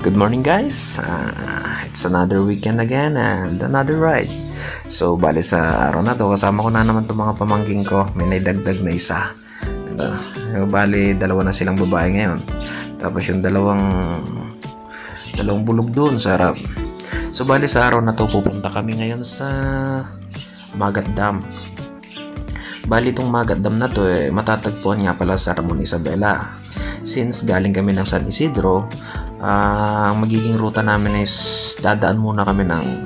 Good morning guys, it's another weekend again and another ride. So bali sa araw na to kasama ko na naman itong mga pamangking ko. May naidagdag na isa. Bali dalawa na silang babae ngayon. Tapos yung dalawang bulog doon sa harap. So bali sa araw na to pupunta kami ngayon sa Magat Dam. Bali itong Magat Dam na to matatagpuan nga pala sa Ramon Isabela. Since galing kami ng San Isidro, ang magiging ruta namin is dadaan kami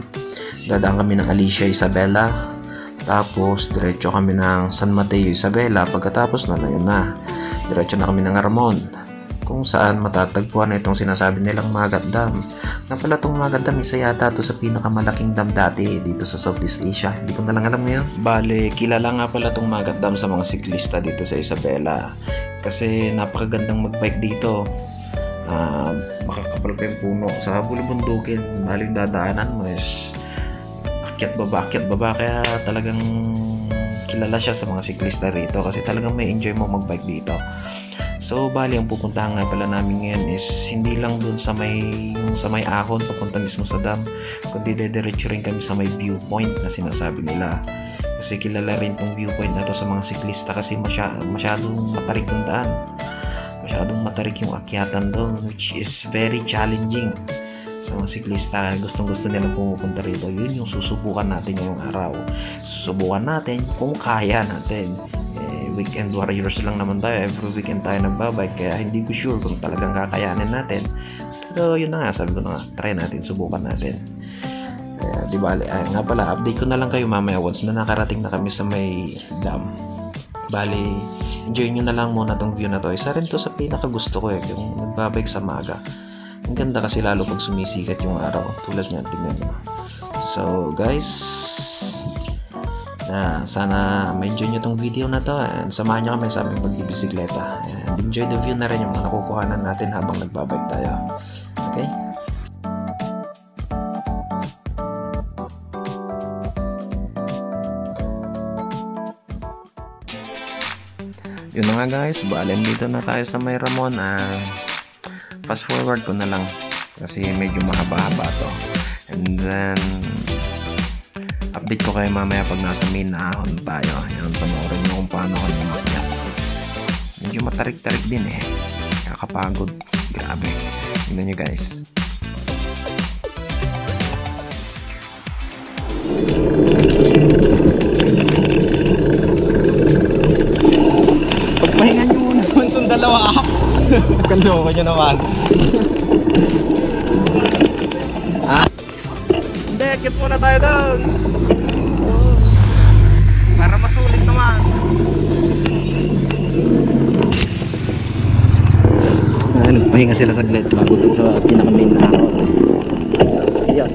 ng Alicia Isabela, tapos diretso kami ng San Mateo Isabela. Pagkatapos yun na diretso na kami ng Ramon, kung saan matatagpuan na itong sinasabi nilang Magat Dam. Nga pala itong Magat Dam, isa yata ito sa pinakamalaking dam dati dito sa Southeast Asia. Hindi ko na lang alam ngayon. Bale, kilala nga pala itong Magat Dam sa mga siklista dito sa Isabela. Kasi napakagandang magbike dito. Makakapal pa yung puno sa bulubundukin. Bali yung dadaanan mo is akyat baba. Kaya talagang kilala siya sa mga siklista rito. Kasi talagang may enjoy mo magbike dito. So bali ang pupuntahan nga pala namin ngayon is hindi lang dun sa may ahon papunta mismo sa dam, kundi dediretso rin kami sa may viewpoint na sinasabi nila. Kasi kilala rin tong viewpoint na to sa mga siklista kasi masyadong matarik yung daan. Masyadong matarik yung akyatan doon, which is very challenging sa mga siklista. Gustong-gusto nilang pumupunta rito. Yun yung susubukan natin ngayong araw. Susubukan natin kung kaya natin. Weekend warriors lang naman tayo. Every weekend tayo nagbabike. Kaya hindi ko sure kung talagang kakayanin natin. Pero yun na nga, sabi ko na nga, try natin, subukan natin. Di ba, nga pala, update ko na lang kayo mamaya once na nakarating na kami sa may dam. Bali, enjoy nyo na lang muna tong view na to. Isa rin to sa pinaka gusto ko yung nagbabike sa maga. Ang ganda kasi lalo pag sumisikat yung araw. Tulad nga, tingnan nyo. So guys, sana ma-enjoy nyo tong video na to and samahan nyo kami sa aming pagbibisikleta. And enjoy the view na rin yung mga nakukuhanan natin habang nagbabike tayo. Okay? Yun na nga guys, balen dito na tayo sa may Ramon. Fast forward ko na lang kasi medyo mahaba-haba to. And then update ko kayo mamaya pag nasa main na ahon tayo. Yan, panoorin nyo kung paano ako lumakyat. Medyo matarik-tarik din kakapagod, grabe. Tignan nyo guys. Pagpahingan nyo muna naman itong dalawa. Kaloko nyo naman. Hindi, kit muna tayo doon. Para masulit naman. Nagpahinga sila saglit bago dun sa pinaka-main na ahon. Ayan.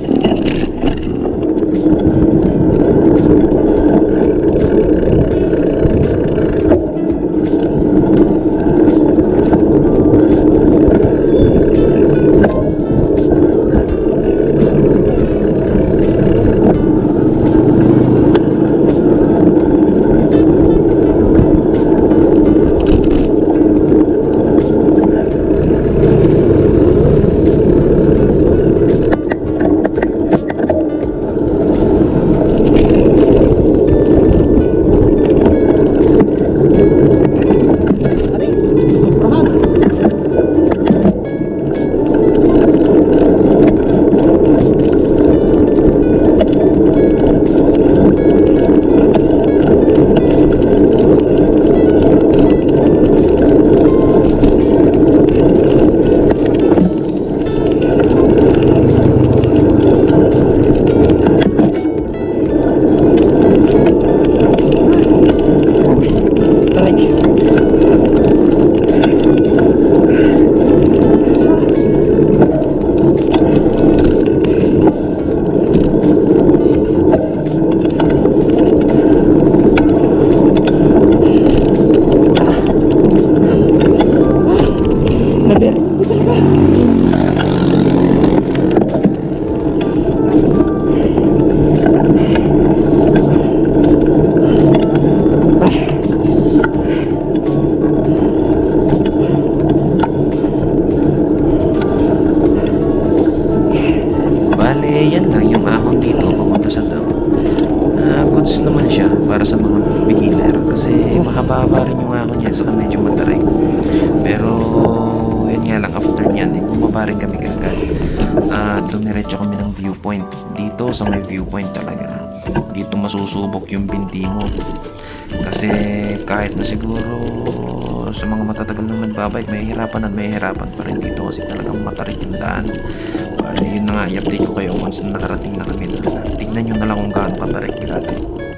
dito papunta sa dam, goods naman siya para sa mga beginner kasi mahaba-haba rin yung ako niya, saka medyo matarik. Pero yun nga lang, after nyan bumaba rin kami kagad at dumiretso kami ng viewpoint. Dito sa may viewpoint talaga, dito masusubok yung binti mo kasi kahit na siguro sa mga matatagal na nagbabike, may hirapan pa rin dito kasi talagang matarik yung daan. Yun na nga, i-update ko kayo once na nakarating na kami doon. Tignan nyo na lang kung gaano katarik natin.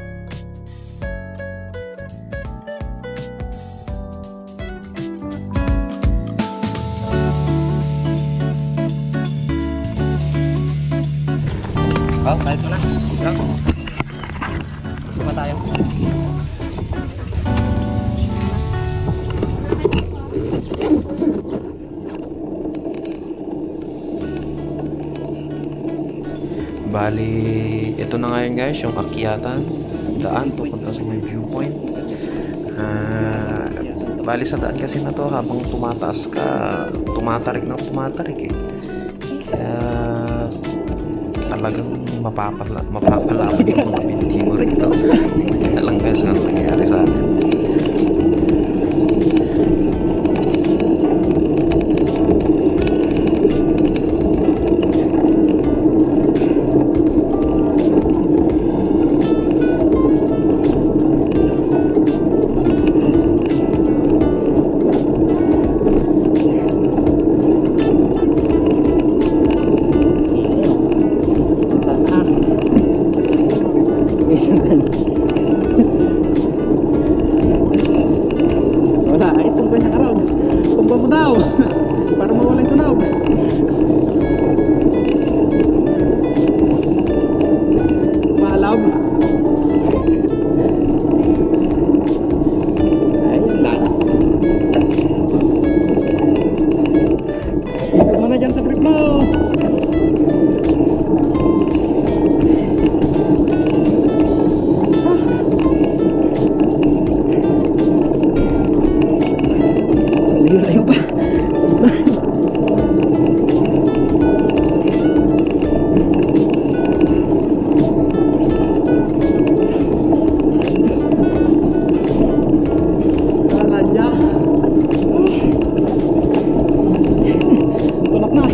Oh, kahit mo na. Lima tayo. Bali, ito na ngayon guys, yung akyatan, daan papunta sa may viewpoint. Bali sa daan kasi na to, habang tumataas ka, tumatarik eh. Kaya talagang mapapalaman yung mga binti mo rito. Hindi na lang guys ang nangyayari sa atin. Wala, ay tumba niya ka raw. Tumba mo daw. Para mawalan tunaw. Malaw. Ayun lang. Ikot mo na dyan sa brief mo. Layo pa. Talanya. Tulak na.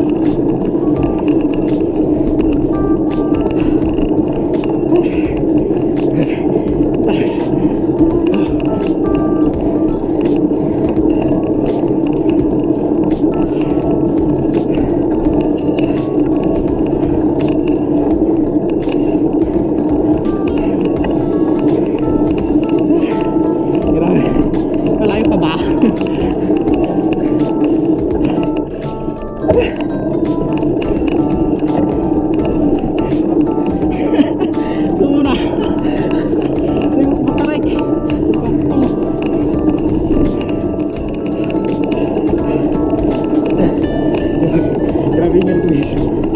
Malayo pa ba? Sumo na. Ito yung mas matarik. Grabe yung twist.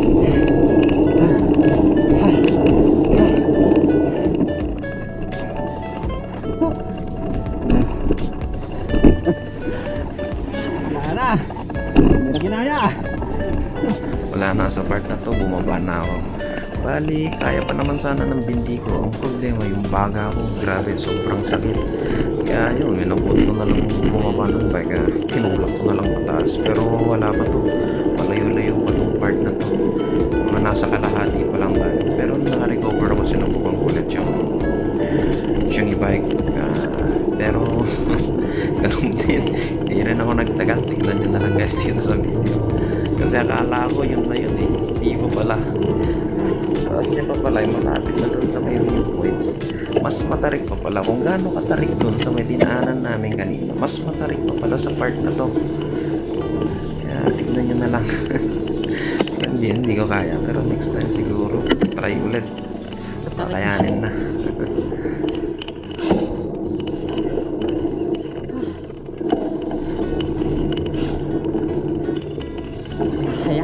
Wala na sa part na to, bumaba na ako. Bali, kaya pa naman sana ng binti ko. Ang problema, yung baga ko, grabe, sobrang sakit. Kaya yun, minabot ko na lang bumaba ng bike. Kinulak ko na lang pataas. Pero wala pa to. Malayo-layo pa tong part na to. Mga nasa kalahati pa lang tayo. Pero naka-recover ako, sinubukan ko ulit yung e-bike. Pero ganun din, hindi rin ako nagtagal. Tignan nyo na lang guys dito sa video. Kasi akala ko yun na yun eh. Hindi pa pala. Sa taas niya pa pala, malapit na dun sa may viewpoint. Mas matarik pa pala. Kung gaano katarik dun sa may dinaanan namin kanina, mas matarik pa pala sa part na to. Kaya tignan nyo na lang. Hindi ko kaya. Pero next time siguro, try ulit. Kakayanin na. Kaya.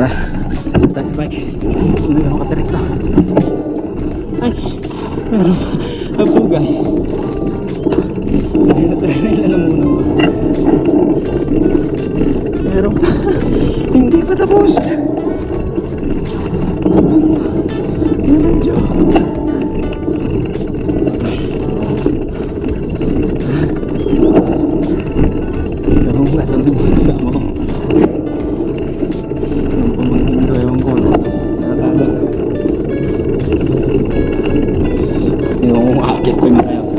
Tara, lasap tayo sa bike. Hindi ako katarik to. Ay, meron abugay. Ay, natry na muna ko. Meron pa. Hindi pa tapos. Medyo. Ewan ko saan yung kasama ko. Yung pamangkin ko, ewan ko. Nakataga. Ewan ko akit ko na kaya.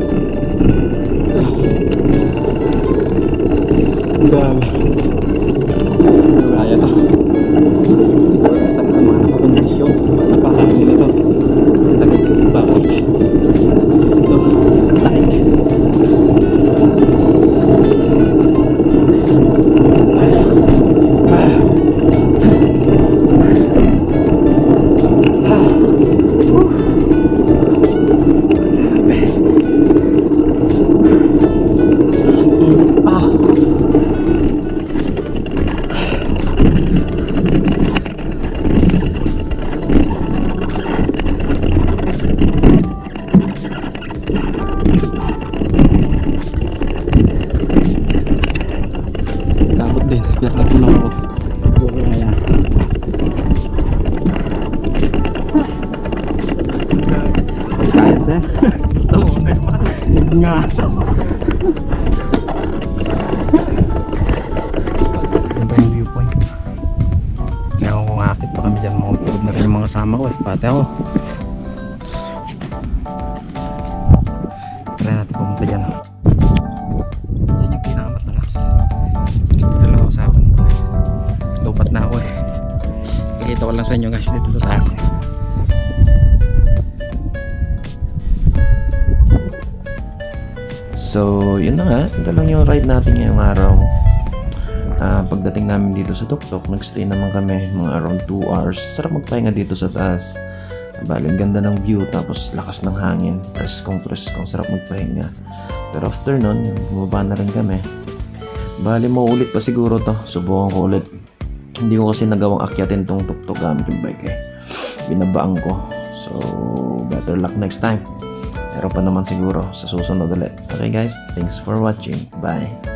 Ang dami. Kaya to. Siguro tagal ng mga nakakondisyon. Napakain nila to. Tagal ng bakit. Ito. Taig. Kabot din, biar nagulong ako. Kaya pagkain siya. Gusto mo na naman. Nga. Yan ba yung viewpoint? Ngayon kung akit pa kami dyan, mga tulog na rin yung mga kasama ko pati ako. Try natin pumunta dyan. Yan yung pinakamatalas. Dito lang ako sa akin. Lupat na ako eh. Pakita ko lang sa inyo guys dito sa taas. So, yun na nga. Ito lang yung ride natin ngayong araw. Pagdating namin dito sa Tuktok, nagstay naman kami mga around 2 hours. Sarap magpahinga dito sa taas. Bali, ang ganda ng view, tapos lakas ng hangin. Preskong. Sarap magpahinga. Pero after nun, bumaba na rin kami. Bali, maulit pa siguro to. Subukan ko ulit. Hindi ko kasi nagawang akyatin tong Tuktok gamit yung bike eh. Binabaan ko. So, better luck next time. Meron pa naman siguro sa susunod ulit. Okay guys, thanks for watching. Bye!